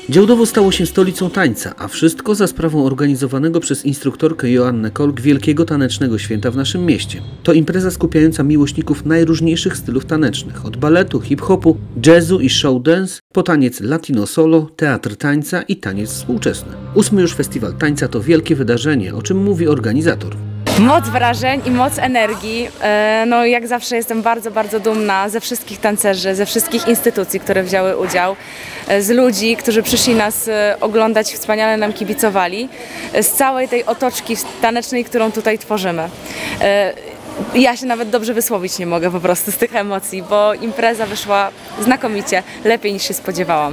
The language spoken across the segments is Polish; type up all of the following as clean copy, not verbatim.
Działdowo stało się stolicą tańca, a wszystko za sprawą organizowanego przez instruktorkę Joannę Kolk Wielkiego Tanecznego Święta w naszym mieście. To impreza skupiająca miłośników najróżniejszych stylów tanecznych, od baletu, hip-hopu, jazzu i show dance, po taniec latino solo, teatr tańca i taniec współczesny. 8. już Festiwal Tańca to wielkie wydarzenie, o czym mówi organizator. Moc wrażeń i moc energii. No jak zawsze jestem bardzo, bardzo dumna ze wszystkich tancerzy, ze wszystkich instytucji, które wzięły udział, z ludzi, którzy przyszli nas oglądać, wspaniale nam kibicowali, z całej tej otoczki tanecznej, którą tutaj tworzymy. Ja się nawet dobrze wysłowić nie mogę po prostu z tych emocji, bo impreza wyszła znakomicie, lepiej niż się spodziewałam.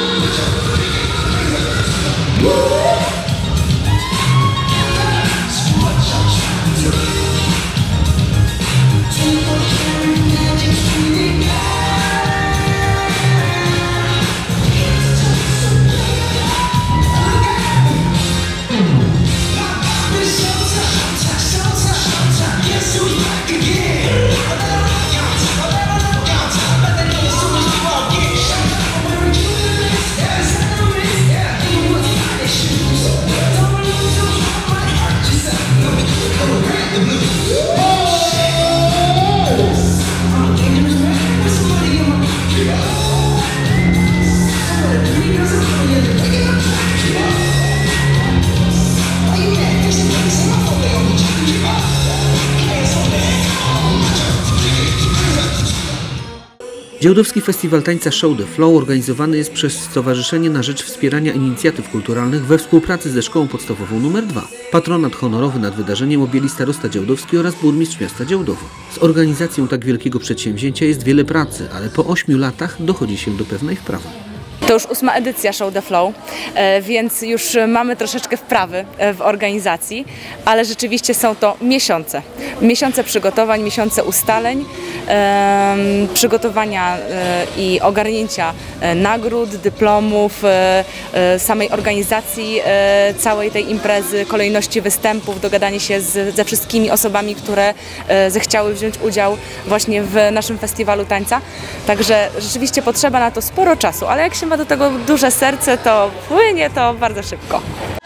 Działdowski Festiwal Tańca Show the Flow organizowany jest przez Stowarzyszenie na rzecz Wspierania Inicjatyw Kulturalnych we współpracy ze Szkołą Podstawową nr 2. Patronat honorowy nad wydarzeniem objęli starosta działdowski oraz burmistrz miasta Działdowo. Z organizacją tak wielkiego przedsięwzięcia jest wiele pracy, ale po 8 latach dochodzi się do pewnej wprawy. To już 8. edycja Show the Flow, więc już mamy troszeczkę wprawy w organizacji, ale rzeczywiście są to miesiące. Miesiące przygotowań, miesiące ustaleń, przygotowania i ogarnięcia nagród, dyplomów, samej organizacji całej tej imprezy, kolejności występów, dogadanie się ze wszystkimi osobami, które zechciały wziąć udział właśnie w naszym festiwalu tańca. Także rzeczywiście potrzeba na to sporo czasu, ale jak się ma do tego duże serce, to płynie to bardzo szybko.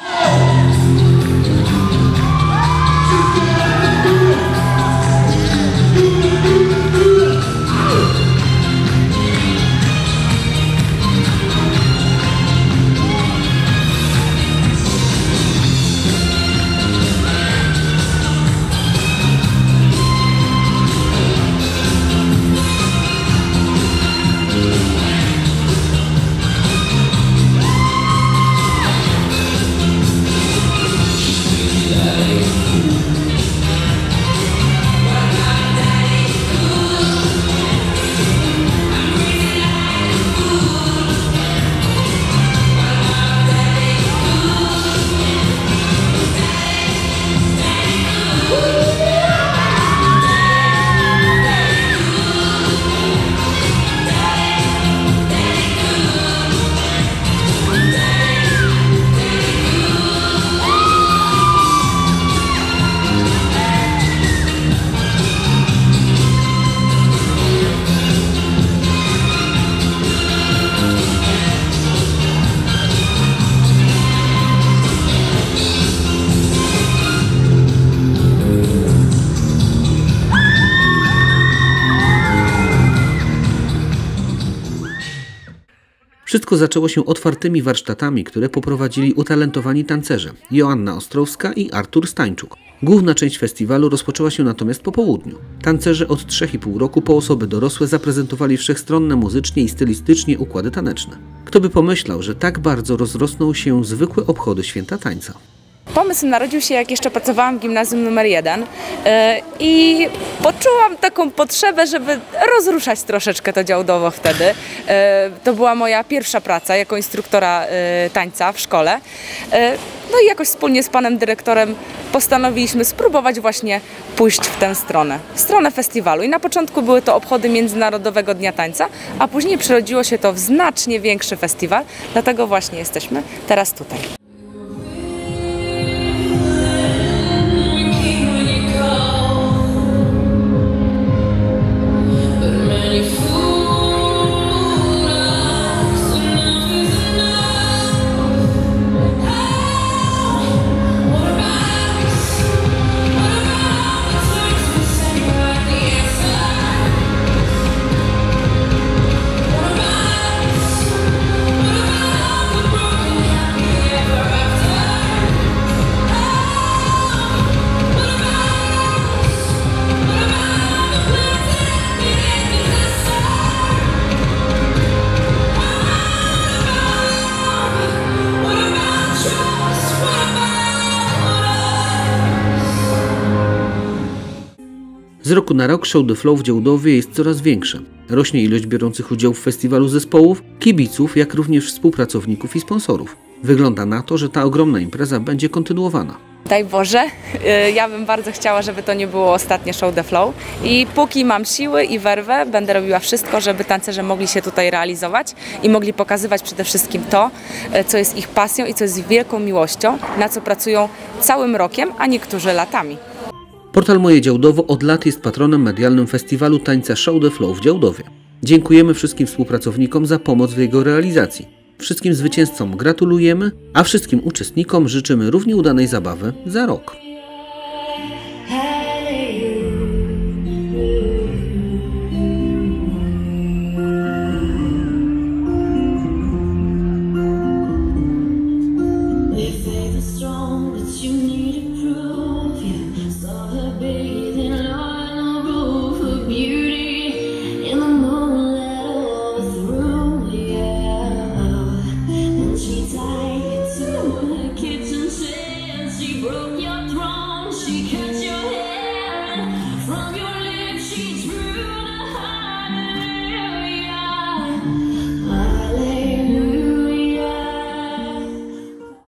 Wszystko zaczęło się otwartymi warsztatami, które poprowadzili utalentowani tancerze Joanna Ostrowska i Artur Stańczuk. Główna część festiwalu rozpoczęła się natomiast po południu. Tancerze od 3,5 roku po osoby dorosłe zaprezentowali wszechstronne muzycznie i stylistycznie układy taneczne. Kto by pomyślał, że tak bardzo rozrosną się zwykłe obchody Święta Tańca. Pomysł narodził się, jak jeszcze pracowałam w gimnazjum nr 1 i poczułam taką potrzebę, żeby rozruszać troszeczkę to Działdowo wtedy. To była moja pierwsza praca jako instruktora tańca w szkole. No i jakoś wspólnie z panem dyrektorem postanowiliśmy spróbować właśnie pójść w tę stronę, w stronę festiwalu. I na początku były to obchody Międzynarodowego Dnia Tańca, a później przerodziło się to w znacznie większy festiwal, dlatego właśnie jesteśmy teraz tutaj. Z roku na rok Show the Flow w Działdowie jest coraz większe. Rośnie ilość biorących udział w festiwalu zespołów, kibiców, jak również współpracowników i sponsorów. Wygląda na to, że ta ogromna impreza będzie kontynuowana. Daj Boże, ja bym bardzo chciała, żeby to nie było ostatnie Show the Flow i póki mam siły i werwę, będę robiła wszystko, żeby tancerze mogli się tutaj realizować i mogli pokazywać przede wszystkim to, co jest ich pasją i co jest wielką miłością, na co pracują całym rokiem, a niektórzy latami. Portal Moje Działdowo od lat jest patronem medialnym festiwalu tańca Show the Flow w Działdowie. Dziękujemy wszystkim współpracownikom za pomoc w jego realizacji. Wszystkim zwycięzcom gratulujemy, a wszystkim uczestnikom życzymy równie udanej zabawy za rok.